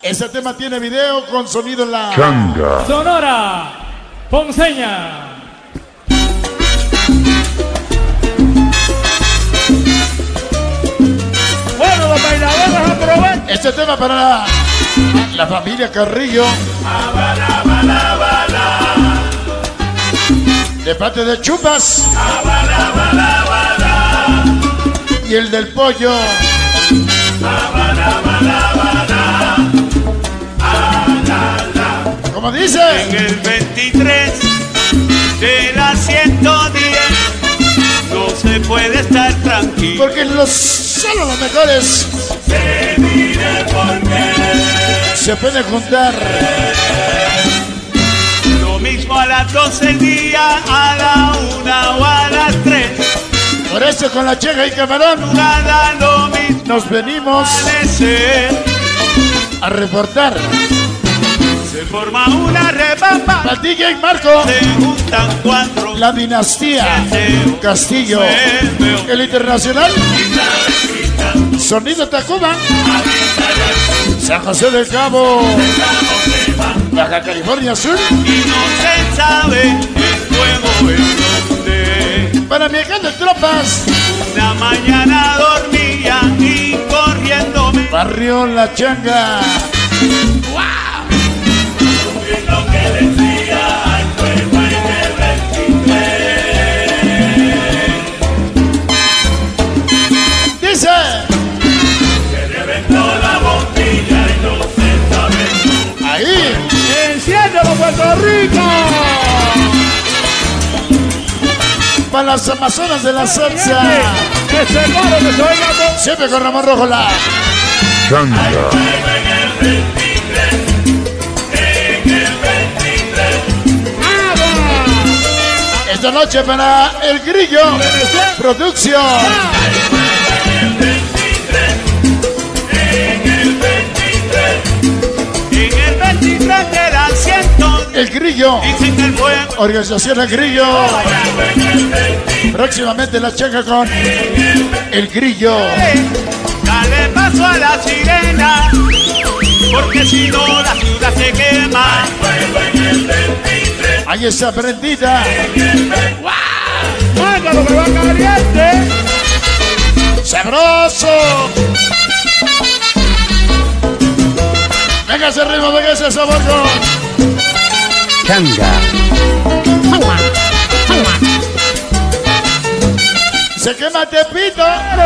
Ese tema tiene video con sonido en la Changa. Sonora Ponceña. Bueno, los bailadores aprovechen. Este tema para la familia Carrillo. De parte de Chupas. Y el del pollo. Como dice. En el 23 de la 110 no se puede estar tranquilo. Porque solo los mejores Se mire por qué. se pueden juntar. Lo mismo a las 12 del día, a la 1 o a las 3. Por eso con la Checa y Camarón Nada lo mismo nos venimos amanecer. a reportar. Se forma una rebamba. Para DJ Marco, Se juntan 4. la dinastía Castillo, el internacional, Sonido Tacuba, San José del Cabo, Baja California Sur. Y no se sabe el fuego en donde. Para mi gente de tropas, Una mañana dormía y corriendo me. Barrio La Changa. Lo que decía al fuego en el 23. Dice, Se reventó la bombilla y no se sabe. ahí, ¡Enciéndelo, Puerto Rico! para las Amazonas de la salsa, Ese coro que se oiga con... siempre con Ramón Rojo la Changa. esta noche para El Grillo Producción. En el 23 de la 100 El Grillo, dicen que el fuego. Organización El Grillo. Próximamente La Changa con El Grillo. Dale paso a la sirena, porque si no la ciudad se quema. Ahí está prendida. ¡Mándalo que va caliente! ¡Sabroso! Venga ese ritmo, venga ese sabor con Changa. Se quema Tepito.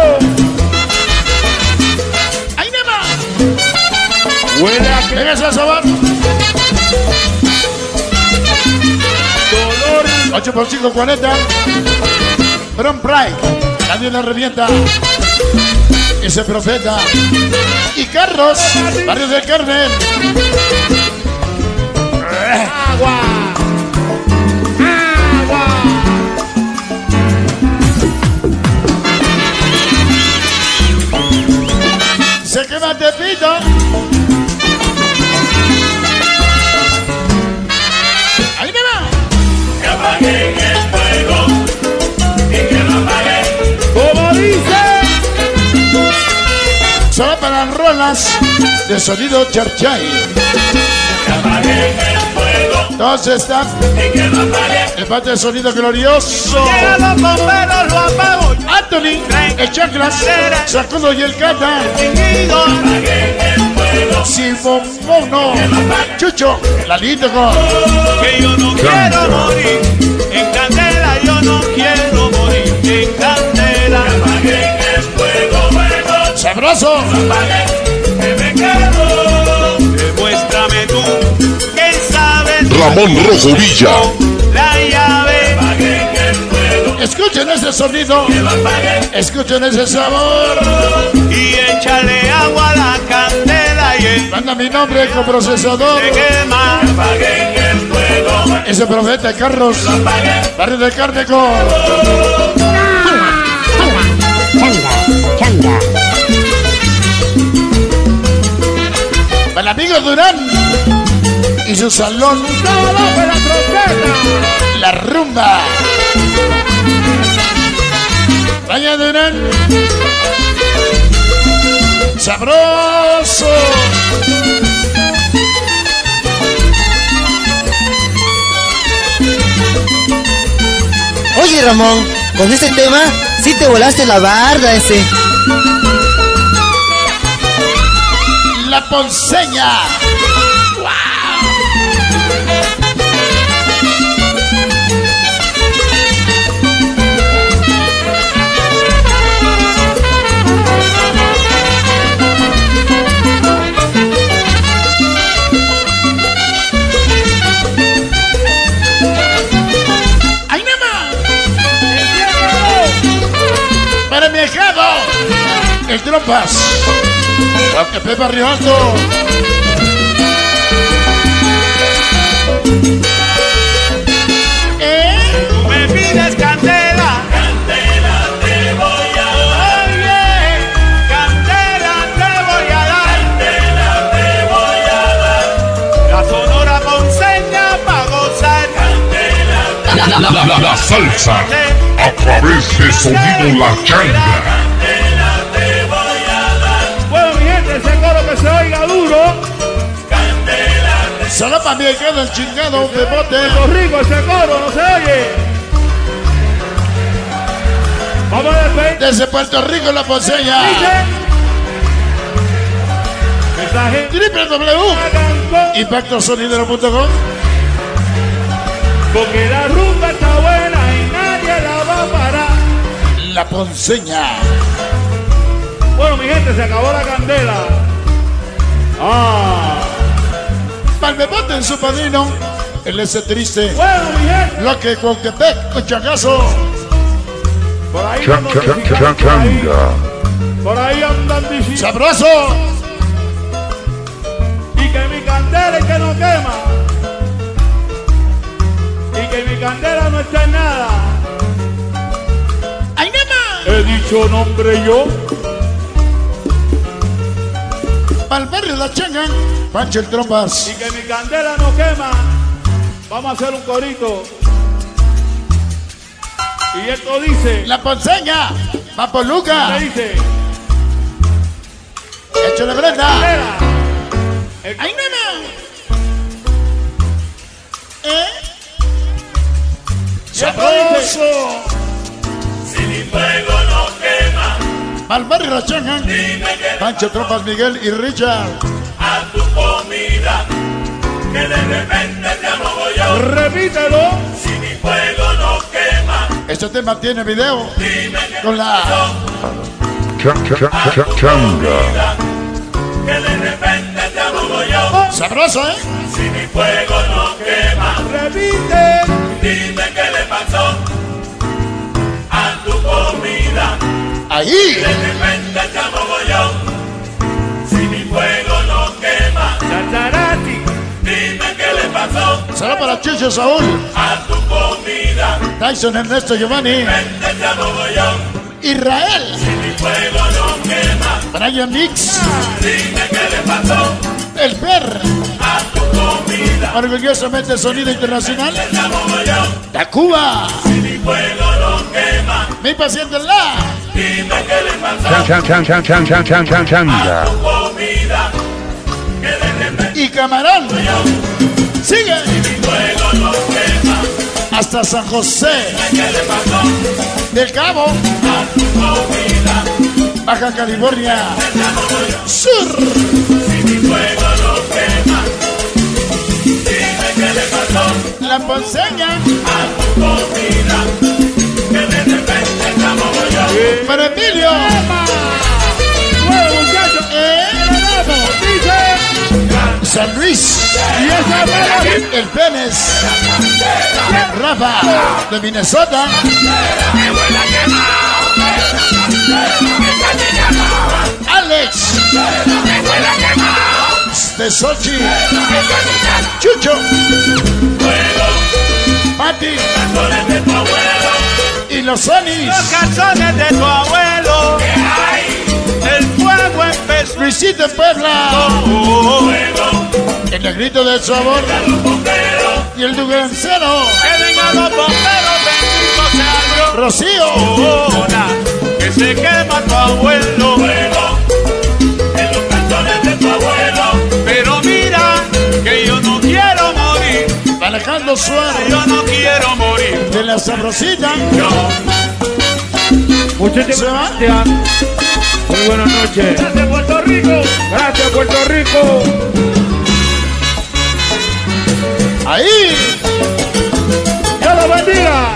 ¡Ahí nada! Huele a que... Venga ese sabor. Dolor. 8 por 5, 40. Brown Pride. Nadie la revienta. Ese profeta. Y Carlos, Barrio del Carmen. ¡Agua! ¡Agua! Se quema Tepito. Ahí nada. Que apaguen el fuego y que lo apaguen. Como dice... Solo para las rolas de sonido Charchay. Que apaguen el fuego Todos están y que lo apaguen. en parte de sonido glorioso. Llegan los bomberos, lo apago. Anthony, el Chanclas, Sacudo y el Cata. Distinguido. Apaguen el fuego. Simón Mono, Chucho, Lalito con Que yo no quiero morir en candela, yo no quiero morir en candela. Apaguen el fuego, fuego. Sabroso. Apaguen, que me quedo. Demuéstrame tú que sabes. Ramón Rojo Villa. La llave. Apaguen el fuego. Escuchen ese sonido, escuchen ese sabor. Y échale agua a la candela y el Manda mi nombre con procesador. se quema. Apaguen el fuego. Ese profeta Carlos, Barrio del Carmen con Changa. para el amigo Durán y su salón, ¡Abajo la trompeta! La Rumba. Vaya Durán, sabroso. Ramón, con este tema sí te volaste la barda ese. La Ponceña. Para mi hijado, el Trompas, el Pepe Río Alto. Tú me pides candela, candela te voy a dar. Oye, candela te voy a dar, candela te voy a dar. La Sonora Ponceña pa' gozar, candela. La salsa a través de Sonido La Changa. Bueno, mi gente, ese coro que se oiga duro. Solo para mi hijado, el chingado Bebote. Puerto Rico, ese coro no se oye. Vamos a despedir. Desde Puerto Rico, La Ponceña. Mensaje. www.impactosonidero.com. Porque la rumba está buena y nadie la va a parar. La Ponceña. Bueno, mi gente, se acabó la candela. Palmebote en su padrino. El ese triste. Bueno, mi gente. Lo que con Quebec, un changazo. Por ahí Changa. por ahí andan diciendo. Sabroso. Y que mi candela es que no quema. Y que mi candela no está en nada. ¡Ay, nada! He dicho nombre yo. Pa'l barrio La Changa, Pancho el Trompas. Y que mi candela no quema. Vamos a hacer un corito. Y esto dice. La Ponceña, va por Luca. ¿Qué dice? Échale Brenda. Candela. ¡Ay, nada! Sabroso. Si mi fuego no quema, Pa'l barrio La Changa, Pancho Trompas, Miguel y Richard. a tu comida, que de repente te amo yo. Repítelo. Si mi fuego no quema, Este tema tiene video con la Changa. que de repente te amo yo. sabroso, ¿eh? Si mi fuego no quema, Repite. dime qué le pasó a tu comida. Ahí. De repente te amo yo. Si mi fuego no quema, Chacharati. dime qué le pasó Solo para Chicho Saúl, a tu comida. Tyson Ernesto Giovanni, De repente te amo yo. Israel, Si mi fuego no quema, Brian Mix, dime qué le pasó El Per, a tu comida. orgullosamente sonido internacional, Te amo yo. Tacuba, Si mi fuego no quema, mi paciente La, dime qué le pasó Changa. tu comida. Que de repente y Camarón. Sigue mi fuego no quema, hasta San José ¿qué le pasó del Cabo, a tu comida? Baja California Sur. Si mi fuego no quema, dime qué le pasó La Ponceña, a tu comida. Que de repente te amo yo. para Emilio, Bueno, muchachos. Dice. San Luis, Y esa bala. El Penes, Rafa de Minnesota, Alex de Sochi, Chucho, Pati Calzones de tu abuelo, y los Sonis, los calzones de tu abuelo. El fuego empezó. Luisito en Puebla, el negrito del sabor y el dugancero, Que vengan los bomberos, bendito sea Dios. Rocío, Ahora que se quema tu abuelo. En los calzones de tu abuelo. Pero mira que yo no quiero morir. Alejandro Armando Suárez. Yo no quiero morir. De la Sabrosita. Muchísimas ¿Se va? gracias. Muy buenas noches. Gracias, Puerto Rico. Gracias, Puerto Rico. Ahí. Dios lo bendiga.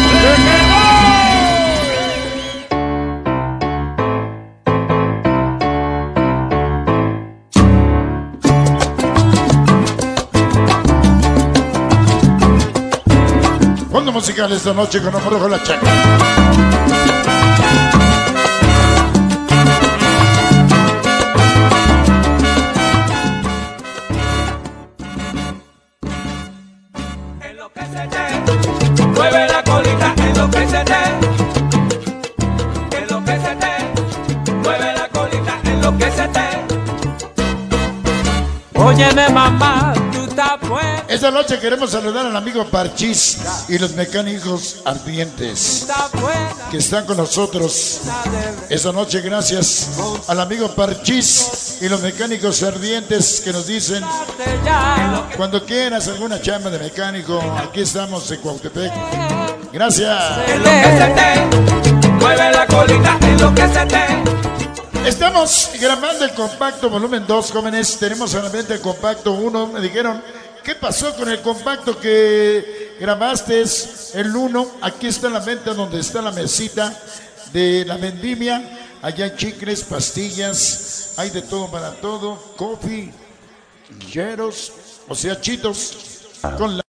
Fondo musical esta noche con Amor Rojo La Chaca. Mueve la colita, enloquécete. Enloquécete. Mueve la colita, enloquécete. Óyeme, mamá, tú estás buena. Esta noche queremos saludar al amigo Parchís y los mecánicos ardientes Estás buena. que están con nosotros. Esta noche gracias al amigo Parchís y los mecánicos ardientes que nos dicen Ya. cuando quieras alguna chamba de mecánico, aquí estamos en Cuautepec. Gracias. Enloquécete. Mueve la colita, enloquécete. Estamos grabando el compacto volumen 2, jóvenes. Tenemos solamente el compacto 1. Me dijeron, ¿qué pasó con el compacto que grabaste? El 1. Aquí está la venta donde está la mesita de la vendimia. Allá hay chicles, pastillas, hay de todo para todo. Coffee, hieros, o sea, chitos con la...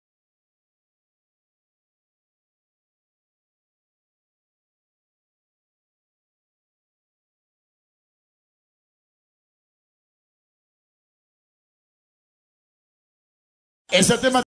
Ese tema